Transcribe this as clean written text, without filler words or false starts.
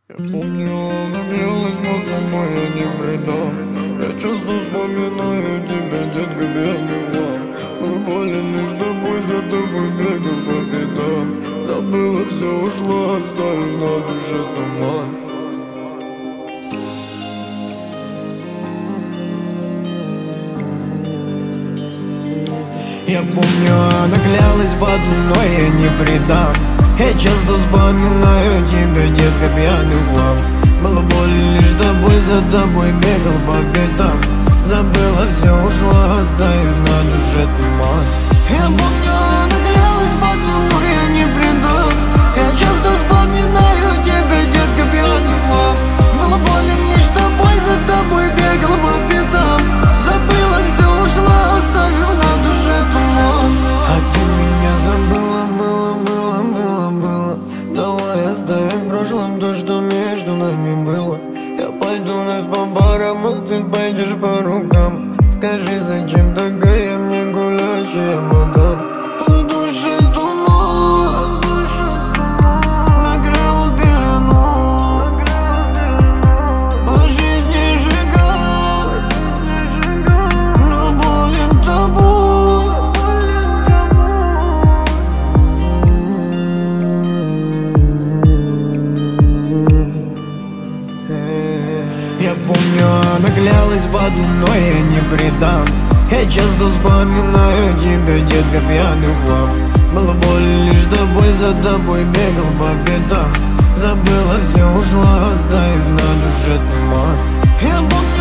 Я помню, она клялась, но я не предам. Я часто вспоминаю тебя, детка, бедный вам. Был болен лишь тобой, за тобой бегал по пятам. Забыла все, ушла, оставив на душе туман. Я помню, она клялась в одном, но я не предам. Я часто вспоминаю тебя, детка, пьяный хлам. Было больно лишь тобой, за тобой бегал по пятам. Забыла все, ушла, оставив на душе туман. Я помню, она клялась в одном, но я не предам. Я часто вспоминаю тебя, детка, пьяный хлам. Было больно лишь тобой, за тобой бегал по пятам. Забыла все, ушла, оставив на душе туман. А ты меня забыла, было. Давай оставим в прошлом то, что между нами было. Я пойду вновь по барам, а ты пойдешь по рукам. Скажи, зачем такая мне гулящая мадам? В душе туман накрыл пелену, по жизни сжигал, но болен тобой. Я помню, она клялась в одном, но я не предам. Я часто вспоминаю тебя, детка, пьяный хлам. Было больно лишь тобой, за тобой бегал по пятам. Забыла все, ушла, оставив на душе туман. Я помню,